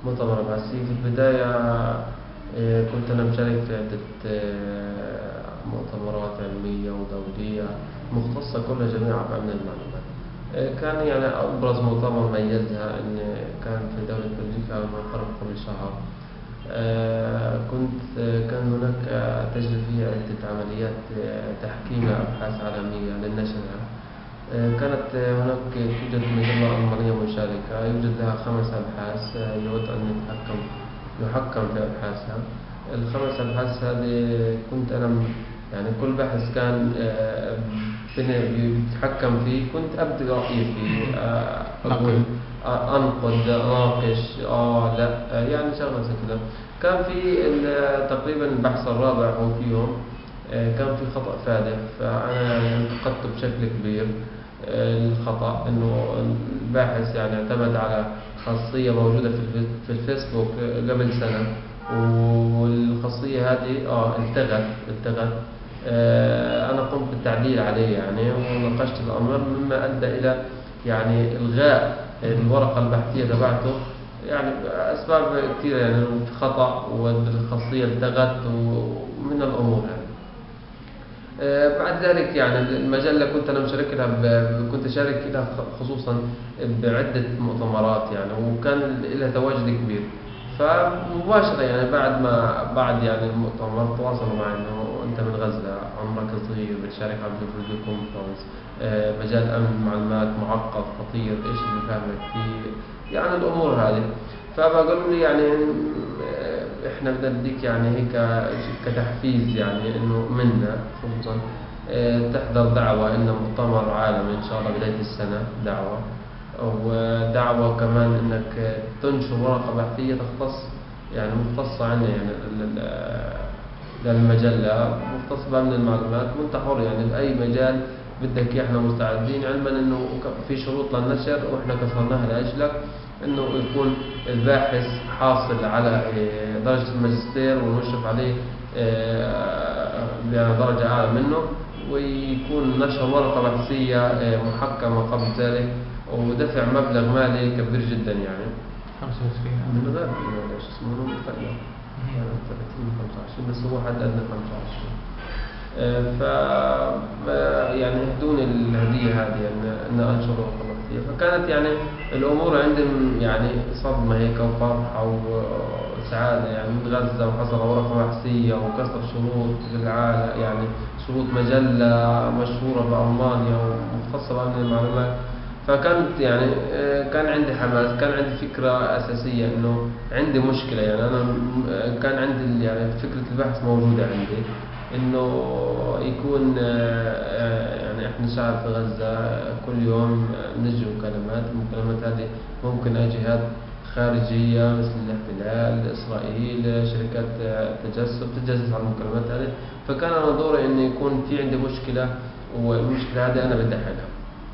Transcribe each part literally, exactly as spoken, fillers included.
مؤتمر بحثي في البداية. آه، كنت أنا مشارك في عدة آه، مؤتمرات علمية ودولية مختصة كلها جميعها بأمن المعلومات. آه، كان يعني أبرز مؤتمر ميزها أن كان في دولة بلجيكا منعقد قبل شهر. آه، كنت آه، كان هناك آه، تجري فيها عدة عمليات آه، تحكيم لأبحاث عالمية للنشرها. آه، كانت آه، هناك توجد مجلة ألمانية مشاركة يوجد لها خمس أبحاث آه، يود أن يتحكم يحكم في أبحاثها. الخمس أبحاث هذه كنت أنا م- يعني كل بحث كان آه، بن- بيتحكم فيه، كنت أبدي رأيي فيه، آه، أقول نقل. آه، أنقد أناقش آه لا آه، يعني شغلة زي كذا. كان في ال- تقريبا البحث الرابع هو فيهم آه، كان في خطأ فادح، فأنا يعني انتقدته بشكل كبير. آه، الخطأ إنه الباحث يعني اعتمد على خاصية موجودة في الفي- في الفيسبوك قبل سنة، والخاصية هذه آه التغت التغت آه، أنا قمت بالتعديل عليه يعني وناقشت الأمر، مما أدى إلى يعني إلغاء الورقة البحثية تبعته، يعني أسباب كثيرة، يعني خطأ والخاصية التغت ومن الأمور يعني. آه، بعد ذلك يعني المجلة كنت أنا مشارك لها ب- كنت أشارك لها خصوصا بعدة مؤتمرات يعني، وكان لها تواجد كبير. فمباشرة يعني بعد ما بعد يعني المؤتمر تواصلوا معي إنه أنت من غزة، عمرك صغير، بتشارك على فيديو كونفرنس، آه، مجال أمن معلومات معقد خطير، إيش اللي فاهمك فيه، يعني الأمور هذه. فبقولوا لي يعني آه، إحنا بدنا نديك يعني هيك كتحفيز، يعني إنه منا خصوصا آه، تحضر دعوة إنه مؤتمر عالمي إن شاء الله بداية السنة، دعوة ودعوة كمان إنك تنشر ورقة بحثية تختص يعني مختصة عني يعني لل- للمجلة مختصة بأمن المعلومات، وأنت حر يعني بأي مجال بدك إياه، إحنا مستعدين، علما إنه ك- في شروط للنشر وإحنا كسرناها لأجلك، إنه يكون الباحث حاصل على آه، درجة الماجستير ونشرف عليه آه، بدرجة أعلى منه، ويكون نشر ورقة بحثية آه، محكمة قبل ذلك، ودفع مبلغ مالي كبير جدا يعني خمسة وعشرين من غير شو اسمه له متفقنا يعني ثلاثين خمسة وعشرين، بس هو حد أدنى خمسة وعشرين. آه، ف ب- يعني يهدوني الهدية هذه أن أن أنشر ورقة بحثية. فكانت يعني الأمور عندهم يعني صدمة هيك وفرحة وسعادة، يعني من غزة وحصل ورقة بحثية وكسر شروط في العالم، يعني شروط مجلة مشهورة بألمانيا ومختصة بأمن المعلومات. فكانت يعني آه، كان عندي حماس، كان عندي فكرة أساسية إنه عندي مشكلة، يعني أنا م- آه، كان عندي يعني فكرة البحث موجودة عندي، إنه يكون آه، آه، يعني إحنا شعب في غزة كل يوم آه، بنجي مكالمات، المكالمات هذه ممكن أي جهات خارجية مثل الاحتلال، إسرائيل، شركات آه، تجسس تتجسس على المكالمات هذه. فكان أنا دوري إنه يكون في عندي مشكلة، والمشكلة هذه أنا بدي أحلها.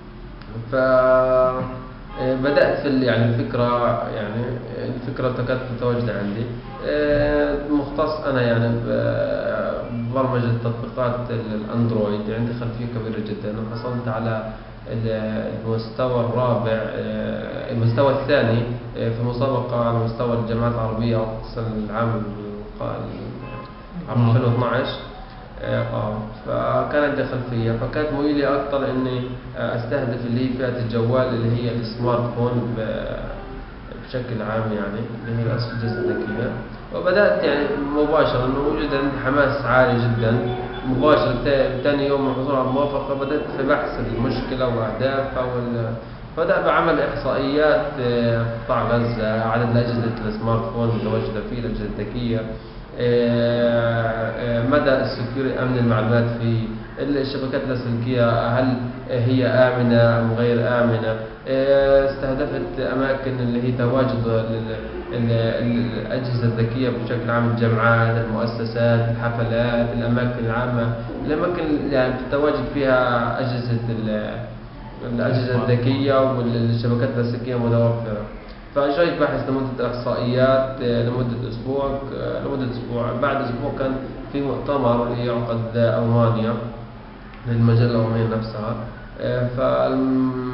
فبدأت في ال- يعني الفكرة، يعني الفكرة كانت متواجدة عندي. آه، مختص أنا يعني ب- ببرمجة تطبيقات ال- الأندرويد، عندي خلفية كبيرة جدا، وحصلت على ال- المستوى الرابع آه، المستوى الثاني آه، في مسابقة على مستوى الجامعات العربية أقصى العام الق- عام ألفين واثناشر. اه آه. فكان عندي خلفية، فكانت ميولي أكثر إني آه، أستهدف اللي هي فئة الجوال اللي هي السمارت فون ب- بشكل عام، يعني اللي هي الأجهزة الذكية. وبدأت يعني مباشرة إنه وجد عندي حماس عالي جدا. مباشرة تا- تاني يوم من الحصول على الموافقة بدأت في بحث المشكلة وأهدافها وال بدأ بعمل إحصائيات آه، في قطاع غزة، عدد أجهزة السمارت فون المتواجدة فيه، الأجهزة الذكية، آه، آه، مدى السكيورتي، أمن المعلومات في الشبكات اللاسلكية، هل هي آمنة أم غير آمنة. آه، استهدفت أماكن اللي هي تواجد ال- ال- الأجهزة الذكية بشكل عام، الجامعات، المؤسسات، الحفلات، الأماكن العامة، الأماكن يعني تتواجد فيها أجهزة ال- الأجهزة الذكية والشبكات اللاسلكية متوفرة. فأجريت بحث لمدة إحصائيات آه، لمدة أسبوع آه، لمدة أسبوع. بعد أسبوع كان في مؤتمر يعقد ألمانيا للمجلة الألمانية نفسها. فكنت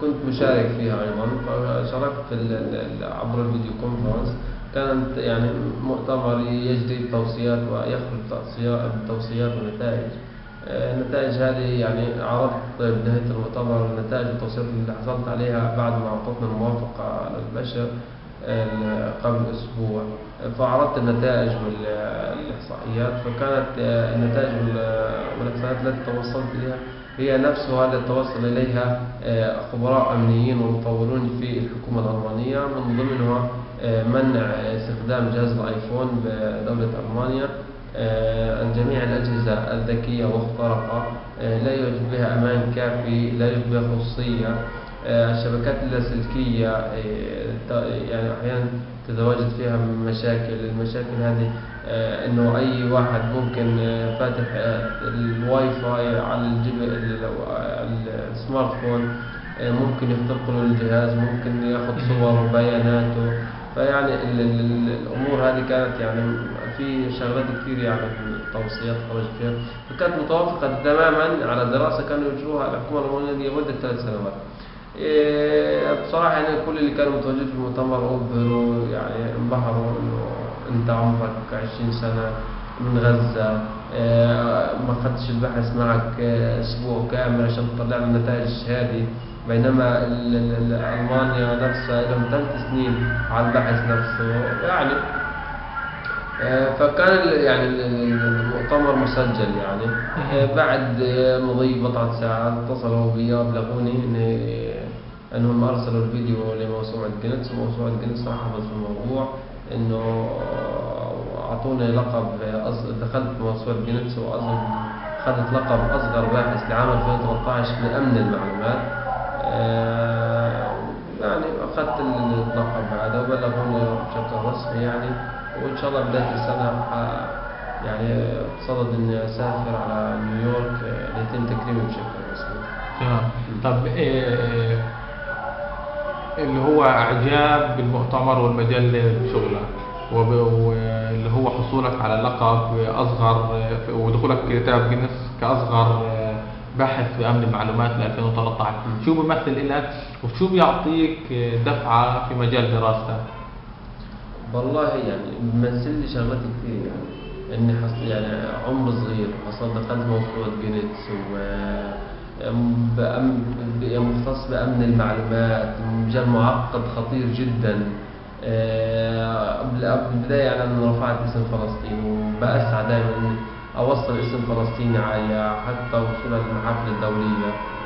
كنت مشارك فيها أيضا، فشاركت في ال- ال- عبر الفيديو كونفرنس. كانت يعني مؤتمر يجري توصيات ويخرج توصيات بتوصيات ونتائج. آه، النتائج هذه يعني عرضت بنهاية المؤتمر النتائج والتوصيات اللي حصلت عليها بعد ما أعطتنا الموافقة للبشر ال- قبل أسبوع. فعرضت النتائج والإحصائيات، فكانت آه، النتائج وال- والإحصائيات التي توصلت إليها هي نفسها التي توصل إليها آه، خبراء أمنيين ومطورون في الحكومة الألمانية، من ضمنها آه، منع استخدام جهاز الآيفون بدولة ألمانيا. آه، جميع الأجهزة الذكية مخترقة، آه، لا يوجد بها أمان كافي، لا يوجد بها خصوصية. آه، الشبكات اللاسلكية آه، ت- يعني أحيانا تتواجد فيها مشاكل. المشاكل هذه آه، إنه أي واحد ممكن آه، فاتح آه، الواي فاي على الجب- ال- ال- السمارت فون، آه، ممكن يخترق له الجهاز، ممكن ياخذ صور وبياناته. فيعني ال- ال- ال- الأمور هذه كانت يعني في شغلات كثير يعني التوصيات خرجت فيها، فكانت متوافقة تماما على دراسة كانوا يجروها الحكومة الألمانية لمدة ثلاث سنوات. إيه، بصراحة يعني كل اللي كانوا متواجدين في المؤتمر أبهروا، يعني انبهروا إنه أنت عمرك عشرين سنة من غزة، إيه، ما خدتش البحث معك إيه، أسبوع كامل عشان تطلع لنا النتائج هذه، بينما ال- ال- ال- ألمانيا نفسها لهم ثلاث سنين على البحث نفسه يعني. آه، فكان ال- يعني ال- ال- المؤتمر مسجل يعني. آه، بعد آه، مضي بضعة ساعات اتصلوا بي وأبلغوني إن أنهم أرسلوا الفيديو لموسوعة جينيس، وموسوعة جينيس رحبت في الموضوع، إنه أعطوني لقب أص- دخلت موسوعة جينيس وأخذت لقب أصغر باحث لعام ألفين وثلاثة عشر لأمن المعلومات. آه، يعني أخذت اللقب هذا وبلغوني بشكل رسمي يعني. وإن شاء الله بداية السنة ح- يعني بصدد إني أسافر على نيويورك آه، ليتم تكريمي بشكل رسمي. تمام. طب إيه اللي هو إعجاب بالمؤتمر والمجلة بشغلك، وب- واللي هو حصولك على لقب أصغر ودخولك كتاب جينيس كأصغر باحث بأمن المعلومات ل ألفين وثلاثة عشر، شو بيمثل لك وشو بيعطيك دفعة في مجال دراستك؟ والله يعني بيمثل لي شغلات كثير يعني. إني حصل يعني عمر صغير حصلت دخلت موسوعة جينيس و بأم- ب- مختص بأمن المعلومات، مجال معقد خطير جدا. آه، قبل قبل البداية يعني أنا رفعت اسم فلسطين، وبأسعى دائما إني أوصل اسم فلسطين عالية حتى وصولا للمحافل الدولية.